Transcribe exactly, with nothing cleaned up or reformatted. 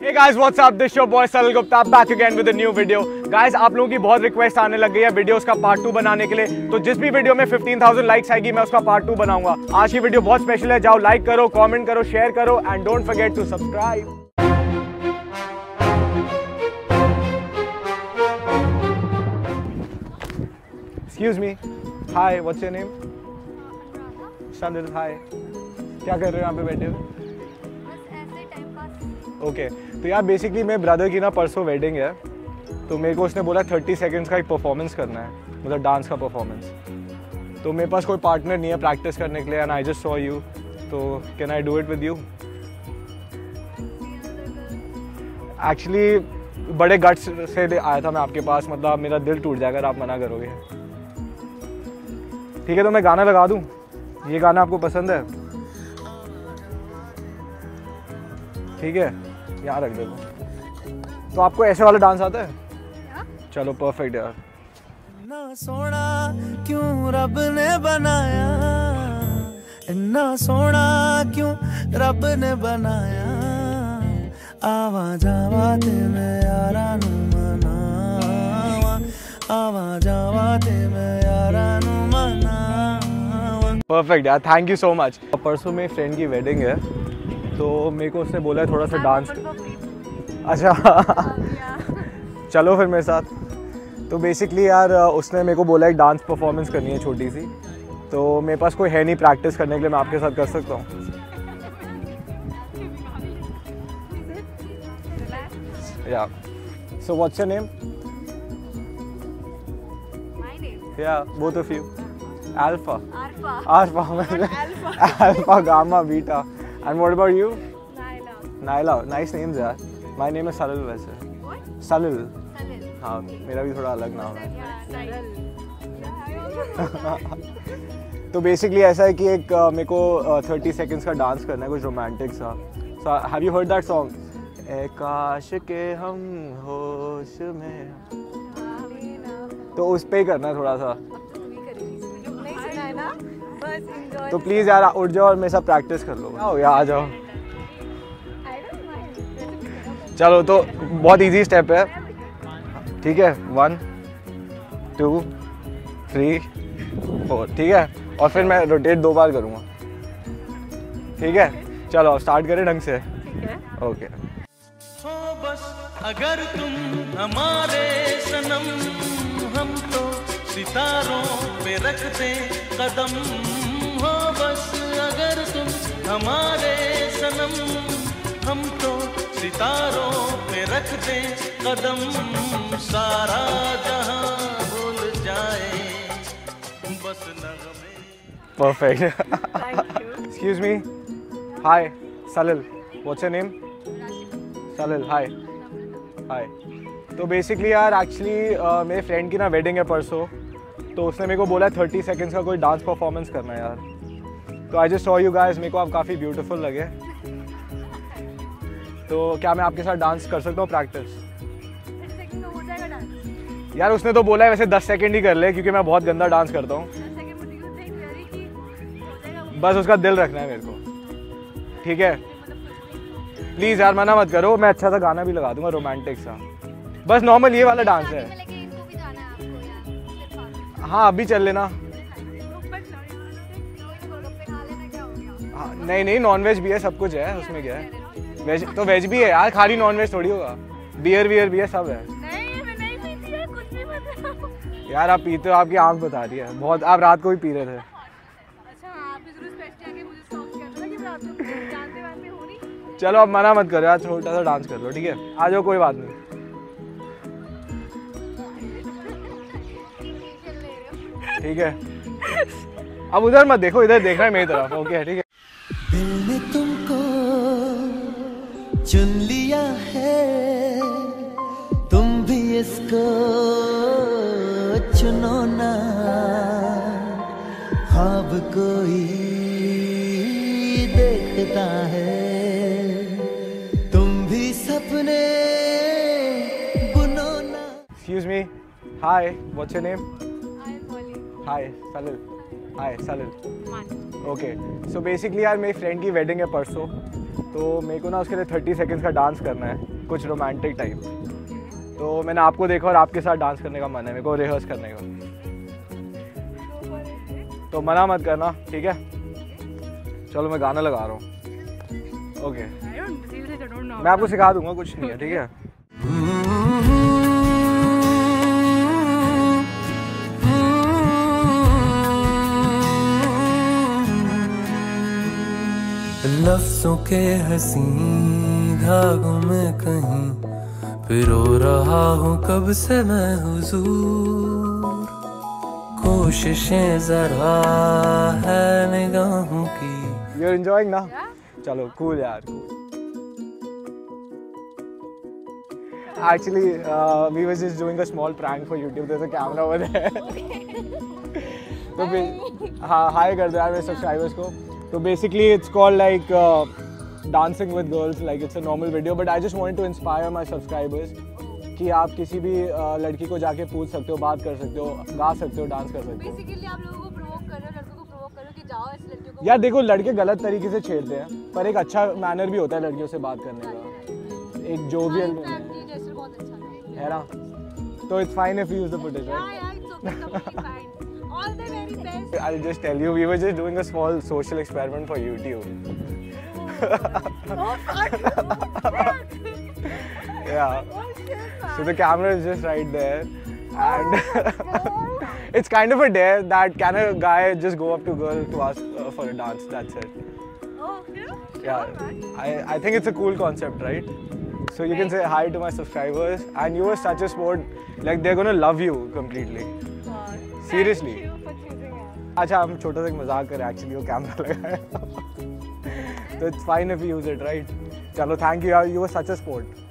Hey guys, what's up? This your boy Salil Gupta back again with a new video. Guys, आप लोगों की बहुत request आने लग गई है वीडियोस का पार्ट टू बनाने के लिए, तो जिस भी वीडियो में फिफ्टीन थाउज़ेंड लाइक्स आएगी मैं उसका पार्ट टू बनाऊंगा। आज की वीडियो बहुत स्पेशल है, जाओ लाइक करो, कमेंट करो, शेयर करो and don't forget to subscribe. Excuse me. Hi, what's your name? Salil. Hi. क्या कर रहे हो यहाँ पे बैठे हो? Okay okay. तो यार बेसिकली मेरे ब्रदर की ना परसों वेडिंग है, तो मेरे को उसने बोला थर्टी सेकेंड्स का एक परफॉर्मेंस करना है, मतलब डांस का परफॉर्मेंस। तो मेरे पास कोई पार्टनर नहीं है प्रैक्टिस करने के लिए and I just saw you, तो can I do it with you? Actually बड़े गट्स से आया था मैं आपके पास, मतलब मेरा दिल टूट जाएगा अगर आप मना करोगे। ठीक है, तो मैं गाना लगा दूँ? ये गाना आपको पसंद है? ठीक है, यहाँ रख दे। तो आपको ऐसे वाला डांस आता है? या? चलो परफेक्ट यार। ना सोना क्यों रब ने बनाया, इतना सोना क्यों रब ने बनाया, आवा जावा ते मैं यारा नू मनावा, आवा जावा ते मैं यारा नू मनावा। परफेक्ट यार, थैंक यू सो मच। परसों मेरी फ्रेंड की वेडिंग है, तो मेरे को उसने बोला है थोड़ा सा डांस। अच्छा चलो फिर मेरे साथ। तो बेसिकली यार उसने मेरे को बोला एक डांस परफॉर्मेंस करनी है छोटी सी, तो मेरे पास कोई है नहीं प्रैक्टिस करने के लिए, मैं आपके साथ कर सकता हूँ? या so what's your name? My name? या both of you? Alpha? Alpha alpha alpha gamma beta. And what about you? Naila. Naila, nice names यार। My name is Salil वैसे। What? Salil। Salil. हाँ, मेरा भी थोड़ा अलग नाम है। Salil. तो बेसिकली ऐसा है कि एक uh, मेरे को थर्टी सेकेंड्स का डांस करना है, कुछ रोमांटिक सा। So have you heard that song? ए काश के हम होश में, तो उस पे ही करना है थोड़ा सा। नहीं सुना है ना? बस तो प्लीज यार उठ जाओ और मेरे साथ प्रैक्टिस कर लो। आओ यार आ जाओ। चलो तो बहुत इजी स्टेप है, ठीक है? वन टू थ्री फोर, ठीक है? और फिर मैं रोटेट दो बार करूँगा, ठीक है? चलो स्टार्ट करें ढंग से। ओके। हो बस अगर तुम हमारे सनम, हम तो सितारों पे रखते कदम, हो बस अगर तुम हमारे सनम, हम तो सितारों पे रखते कदम, सारा जहां भूल जाए बस नगमे। Perfect. Thank you. Excuse me. Hi Salil, what's your name? Salil. Hi hi. तो बेसिकली यार एक्चुअली uh, मेरे फ्रेंड की ना वेडिंग है परसों, तो उसने मेरे को बोला है थर्टी सेकेंड्स का कोई डांस परफॉर्मेंस करना है यार। तो I just saw you guys, मेरे को आप काफ़ी ब्यूटीफुल लगे, तो क्या मैं आपके साथ डांस कर सकता हूँ प्रैक्टिस? थर्टी सेकंड में हो जाएगा डांस? यार उसने तो बोला है वैसे दस सेकेंड ही कर ले, क्योंकि मैं बहुत गंदा डांस करता हूँ। दस सेकंड में यू थिंक वेरी की हो जाएगा वो? बस उसका दिल रखना है मेरे को, ठीक है? प्लीज़ यार मना मत करो, मैं अच्छा सा गाना भी लगा दूंगा रोमांटिक सा। बस नॉर्मल ये वाला डांस है। इनको भी जाना है आपको यार? हाँ अभी चल लेना। हाँ नहीं नहीं, नॉन वेज भी है, सब कुछ है उसमें, क्या है? वेज तो वेज भी है यार, खाली नॉन वेज थोड़ी होगा, बियर वियर भी है, सब है। नहीं मैं नहीं पीती है, कुछ भी मत। यार आप पीते हो, आपकी आंख बता रही है बहुत, आप रात को भी पी रहे थे। अच्छा आप भी जरूर स्पेशल आके मुझे स्टॉप कर दो कि रात को जानते वानते हो नहीं। चलो अब मना मत करो यार, छोटा सा डांस कर लो, ठीक है? आ जाओ, कोई बात नहीं। ठीक है, अब उधर मत देखो, इधर देखना है मेरी तरफ। ओके ठीक है। दिल ने तुमको चुन लिया है, तुम भी इसको चुनो ना, ख्वाब कोई देखता है, तुम भी सपने बुनो ना। Excuse me. Hi, what's your name? I am Molly. Hi Salil. Hi Salil. मान। ओके, सो बेसिकली यार मेरी फ्रेंड की वेडिंग है परसों, तो मेरे को ना उसके लिए थर्टी सेकेंड्स का डांस करना है। कुछ रोमांटिक टाइप। तो मैंने आपको देखा और आपके साथ डांस करने का मन है मेरे को, रिहर्स करने का। तो मना मत करना, ठीक है? चलो मैं गाना लगा रहा हूँ। ओके, मैं आपको सिखा दूंगा, कुछ नहीं है, ठीक है? लफ्ज़ों के हसी धागों में कहीं पिरो रहा हूँ कब से मैं हुजूर, कोशिशें जरा है निगाहों की। You're enjoying ना? चलो cool यार। Actually, uh, we were just doing a small prank for YouTube. There's a camera over there. तो हाँ, हाय कर दो यार मेरे सब्सक्राइबर्स को। तो basically it's called like uh, dancing with girls, like it's a normal video, but I just wanted to inspire my subscribers कि आप किसी भी uh, लड़की को जाके पूछ सकते हो, बात कर सकते हो, गा सकते हो, डांस कर सकते हो। बेसिकली आप लोगों को प्रोवोक कर रहे हो, लड़कों को प्रोवोक कर रहे हो कि जाओ इस लड़कियों को। यार देखो, लड़के गलत तरीके से छेड़ते हैं, पर एक अच्छा मैनर भी होता है लड़कियों से बात करने का, एक जोवियल बहुत अच्छा है ना? तो it's fine if you use the footage, right? Yeah, yeah, it's okay, completely fine. All the very best. I'll just tell you, we were just doing a small social experiment for YouTube. Yeah. So the camera is just right there, and it's kind of a dare that can a guy just go up to a girl to ask uh, for a dance? That's it. Oh, yeah? Yeah. I I think it's a cool concept, right? So you can say hi to my subscribers, and you were such a sport. Like they're gonna love you completely. Seriously. Thank you for choosing us. अच्छा, हम छोटा सा एक मजाक करें, actually वो camera लगा है। तो it's fine if you use it, right? चलो, थैंक यू यार, you were such a sport.